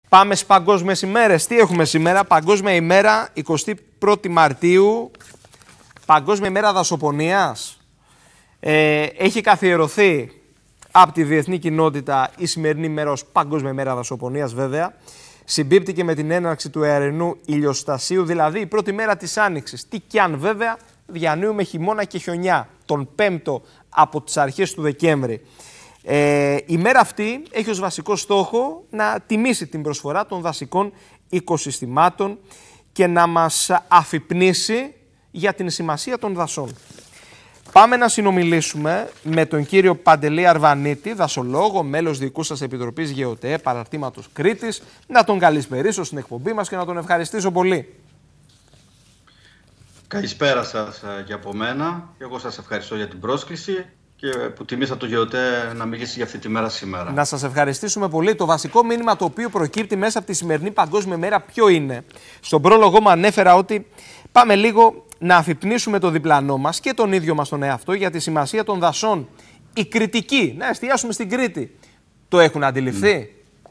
Πάμε στις παγκόσμιες ημέρες. Τι έχουμε σήμερα? Παγκόσμια ημέρα 21η Μαρτίου. Παγκόσμια ημέρα δασοπονίας. Έχει καθιερωθεί από τη διεθνή κοινότητα η σημερινή ημέρα ως Παγκόσμια ημέρα δασοπονίας, βέβαια. Συμπίπτει και με την έναρξη του αιαρινού ηλιοστασίου, δηλαδή η πρώτη μέρα της Άνοιξης. Τι κι αν βέβαια διανύουμε χειμώνα και χιονιά, τον 5ο από τις αρχές του Δεκέμβρη. Η μέρα αυτή έχει ως βασικό στόχο να τιμήσει την προσφορά των δασικών οικοσυστημάτων και να μας αφυπνίσει για την σημασία των δασών. Πάμε να συνομιλήσουμε με τον κύριο Παντελή Αρβανίτη, δασολόγο, μέλος Διοικούσας Επιτροπής ΓΕΟΤΕ, Παραρτήματος Κρήτης. Να τον καλησπερίσω στην εκπομπή μας και να τον ευχαριστήσω πολύ. Καλησπέρα σας και από μένα. Εγώ σας ευχαριστώ για την πρόσκληση και που τιμήσατε το ΓΕΟΤΕ να μιλήσει για αυτή τη μέρα σήμερα. Να σας ευχαριστήσουμε πολύ. Το βασικό μήνυμα το οποίο προκύπτει μέσα από τη σημερινή Παγκόσμια μέρα ποιο είναι? Στον πρόλογο μου ανέφερα ότι πάμε λίγο να αφυπνίσουμε το διπλανό μας και τον ίδιο μας τον εαυτό για τη σημασία των δασών. Οι Κρητικοί, να εστιάσουμε στην Κρήτη, το έχουν αντιληφθεί?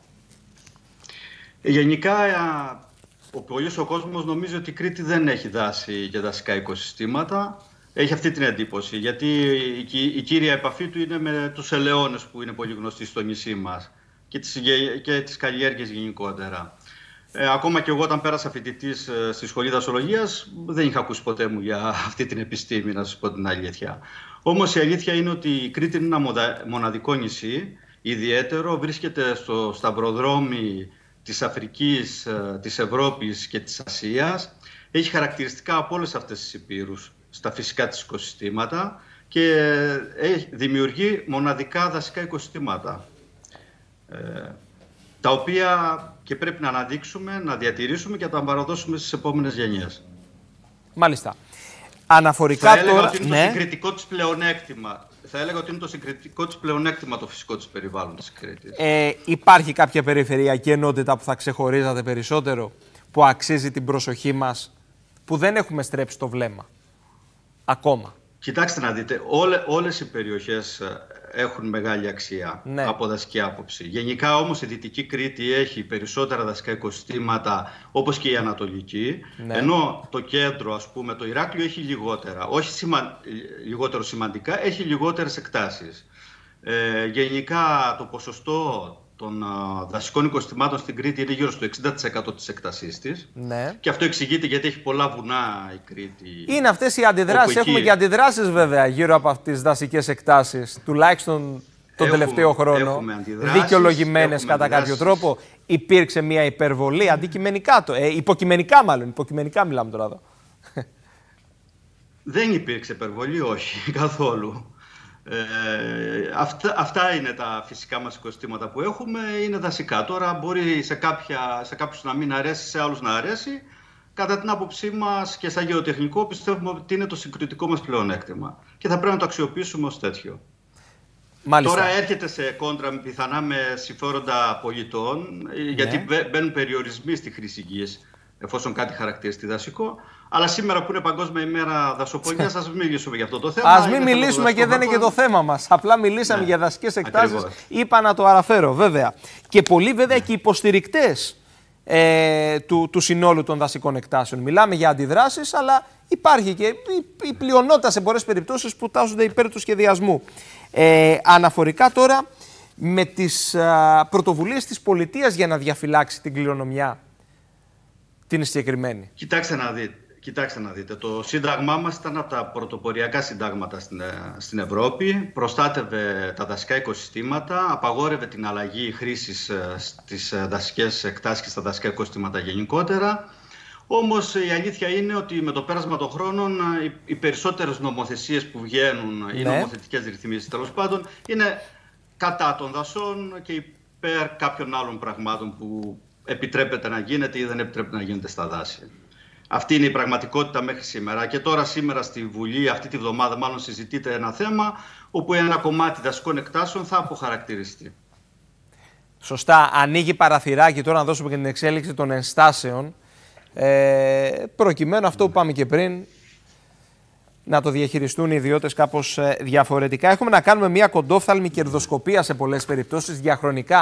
Γενικά, ο κόσμος νομίζει ότι η Κρήτη δεν έχει δάση και δασικά οικοσυστήματα. Έχει αυτή την εντύπωση, γιατί η κύρια επαφή του είναι με τους ελαιώνες που είναι πολύ γνωστοί στο νησί μας και τις καλλιέργειες γενικότερα. Ακόμα και εγώ όταν πέρασα φοιτητής στη σχολή δασολογίας δεν είχα ακούσει ποτέ μου για αυτή την επιστήμη, να σας πω την αλήθεια. Όμως η αλήθεια είναι ότι η Κρήτη είναι ένα μοναδικό νησί, ιδιαίτερο, βρίσκεται στο σταυροδρόμι της Αφρικής, της Ευρώπης και της Ασίας. Έχει χαρακτηριστικά από όλες αυτές τις ηπείρους στα φυσικά της οικοσυστήματα και δημιουργεί μοναδικά δασικά οικοσυστήματα, τα οποία και πρέπει να αναδείξουμε, να διατηρήσουμε και να τα παραδώσουμε στις επόμενες γενιές. Μάλιστα. Αναφορικά θα έλεγα τώρα... ότι είναι το συγκριτικό της πλεονέκτημα. Θα έλεγα ότι είναι το συγκριτικό της πλεονέκτημα το φυσικό της περιβάλλον της Κρήτης. Υπάρχει κάποια περιφερειακή ενότητα που θα ξεχωρίζατε περισσότερο, που αξίζει την προσοχή μας, που δεν έχουμε στρέψει το βλέμμα ακόμα? Κοιτάξτε να δείτε, όλες οι περιοχές έχουν μεγάλη αξία, ναι, από δασική άποψη. Γενικά όμως η Δυτική Κρήτη έχει περισσότερα δασικά οικοσυστήματα, όπως και η Ανατολική, ναι, ενώ το κέντρο, ας πούμε, το Ηράκλειο έχει λιγότερα. Όχι λιγότερο σημαντικά, έχει λιγότερες εκτάσεις. Γενικά το ποσοστό των δασικών οικοσυστημάτων στην Κρήτη είναι γύρω στο 60% της έκτασής της. Ναι. Και αυτό εξηγείται γιατί έχει πολλά βουνά η Κρήτη. Είναι αυτές οι αντιδράσεις. Έχουμε και αντιδράσεις βέβαια γύρω από αυτές τις δασικές εκτάσεις, τουλάχιστον τον τελευταίο χρόνο. Δικαιολογημένες κατά κάποιο τρόπο. Υπήρξε μια υπερβολή αντικειμενικά, υποκειμενικά μάλλον. Υποκειμενικά μιλάμε τώρα εδώ. Δεν υπήρξε υπερβολή, όχι, καθόλου. Αυτά είναι τα φυσικά μας οικοσυστήματα που έχουμε, είναι δασικά. Τώρα μπορεί σε κάποιους να μην αρέσει, σε άλλους να αρέσει. Κατά την άποψή μας και σαν γεωτεχνικό πιστεύουμε ότι είναι το συγκριτικό μας πλεονέκτημα και θα πρέπει να το αξιοποιήσουμε ως τέτοιο. Μάλιστα. Τώρα έρχεται σε κόντρα πιθανά με συμφέροντα πολιτών, ναι, γιατί μπαίνουν περιορισμοί στη χρήση γης εφόσον κάτι χαρακτηριστεί δασικό. Αλλά σήμερα που είναι Παγκόσμια ημέρα δασοπονίας, ας μην μιλήσουμε για αυτό το θέμα. Ας μην μιλήσουμε και δεν είναι και το θέμα μας. Απλά μιλήσαμε, ναι, για δασικές εκτάσεις. Ακριβώς. Είπα να το αναφέρω, βέβαια. Και πολλοί βέβαια, ναι, και υποστηρικτές του συνόλου των δασικών εκτάσεων. Μιλάμε για αντιδράσεις, αλλά υπάρχει και η πλειονότητα σε πολλές περιπτώσεις που τάσσονται υπέρ του σχεδιασμού. Αναφορικά τώρα με τις πρωτοβουλίες της πολιτείας για να διαφυλάξει την κληρονομιά την συγκεκριμένη. Κοιτάξτε να δείτε, το σύνταγμά μας ήταν από τα πρωτοποριακά συντάγματα στην Ευρώπη. Προστάτευε τα δασικά οικοσυστήματα, απαγόρευε την αλλαγή χρήσης στις δασικές εκτάσεις και στα δασικά οικοσυστήματα γενικότερα. Όμως η αλήθεια είναι ότι με το πέρασμα των χρόνων οι περισσότερες νομοθεσίες που βγαίνουν, ναι, οι νομοθετικές ρυθμίσεις τέλος πάντων, είναι κατά των δασών και υπέρ κάποιων άλλων πραγμάτων που επιτρέπεται να γίνεται ή δεν επιτρέπεται να γίνεται στα δάση. Αυτή είναι η πραγματικότητα μέχρι σήμερα. Και τώρα σήμερα στη Βουλή, αυτή τη βδομάδα μάλλον συζητείται ένα θέμα όπου ένα κομμάτι δασικών εκτάσεων θα αποχαρακτηριστεί. Σωστά. Ανοίγει παραθυράκι τώρα να δώσουμε και την εξέλιξη των ενστάσεων. Προκειμένου αυτό που πάμε και πριν, να το διαχειριστούν οι ιδιώτες κάπως διαφορετικά. Έχουμε να κάνουμε μια κοντόφθαλμη κερδοσκοπία σε πολλές περιπτώσεις διαχρονικά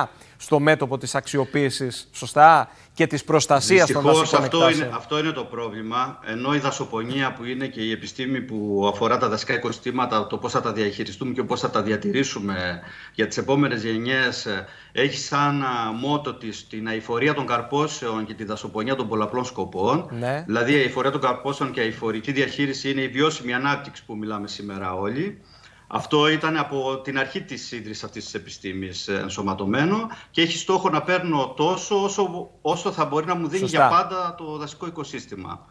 στο μέτωπο της αξιοποίησης, σωστά, και της προστασίας των δασικών εκτάσεων. Αυτό είναι το πρόβλημα, ενώ η δασοπονία που είναι και η επιστήμη που αφορά τα δασικά οικοσυστήματα, το πώς θα τα διαχειριστούμε και πώς θα τα διατηρήσουμε για τις επόμενες γενιές, έχει σαν μότο της την αειφορία των καρπόσεων και τη δασοπονία των πολλαπλών σκοπών. Ναι. Δηλαδή η αειφορία των καρπόσεων και η αειφορική διαχείριση είναι η βιώσιμη ανάπτυξη που μιλάμε σήμερα όλοι. Αυτό ήταν από την αρχή της ίδρυσης αυτής της επιστήμης ενσωματωμένο και έχει στόχο να παίρνω τόσο όσο θα μπορεί να μου δίνει για πάντα το δασικό οικοσύστημα.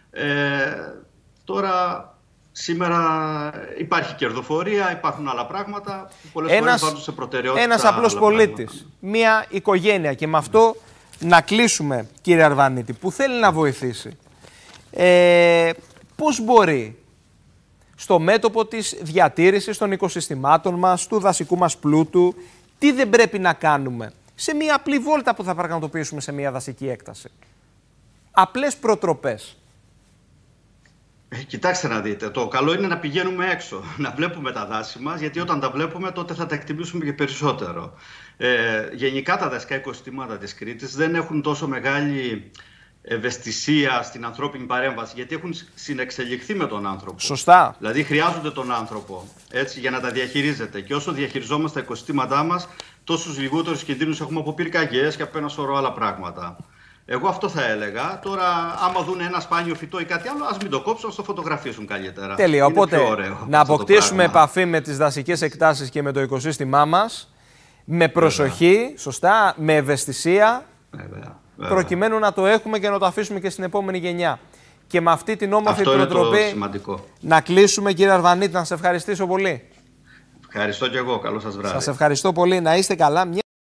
Τώρα, σήμερα υπάρχει κερδοφορία, υπάρχουν άλλα πράγματα που πολλές φορές βάζουν σε προτεραιότητα. Ένας απλός πολίτης, μία οικογένεια, και με αυτό να κλείσουμε, κύριε Αρβανίτη, που θέλει να βοηθήσει. Πώς μπορεί στο μέτωπο της διατήρησης των οικοσυστημάτων μας, του δασικού μας πλούτου, τι δεν πρέπει να κάνουμε σε μία απλή βόλτα που θα πραγματοποιήσουμε σε μία δασική έκταση? Απλές προτροπές. Κοιτάξτε να δείτε, το καλό είναι να πηγαίνουμε έξω, να βλέπουμε τα δάση μας, γιατί όταν τα βλέπουμε τότε θα τα εκτιμήσουμε και περισσότερο. Γενικά τα δασικά οικοσυστήματα της Κρήτης δεν έχουν τόσο μεγάλη ευαισθησία στην ανθρώπινη παρέμβαση, γιατί έχουν συνεξελιχθεί με τον άνθρωπο. Σωστά. Δηλαδή χρειάζονται τον άνθρωπο έτσι, για να τα διαχειρίζεται. Και όσο διαχειριζόμαστε τα οικοσυστήματά μας, τόσους λιγότερους κινδύνους έχουμε από πυρκαγιές και από ένα σωρό άλλα πράγματα. Εγώ αυτό θα έλεγα. Τώρα, άμα δουν ένα σπάνιο φυτό ή κάτι άλλο, ας μην το κόψουν, ας το φωτογραφίσουν καλύτερα. Τέλεια. Οπότε, να αποκτήσουμε πράγμα. επαφή με τις δασικές εκτάσεις και με το οικοσύστημά μας, με προσοχή, σωστά, με ευαισθησία, προκειμένου να το έχουμε και να το αφήσουμε και στην επόμενη γενιά. Και με αυτή την όμορφη προτροπή να κλείσουμε, κύριε Αρβανίτη, να σας ευχαριστήσω πολύ. Ευχαριστώ και εγώ. Καλό σας βράδυ. Σας ευχαριστώ πολύ. Να είστε καλά.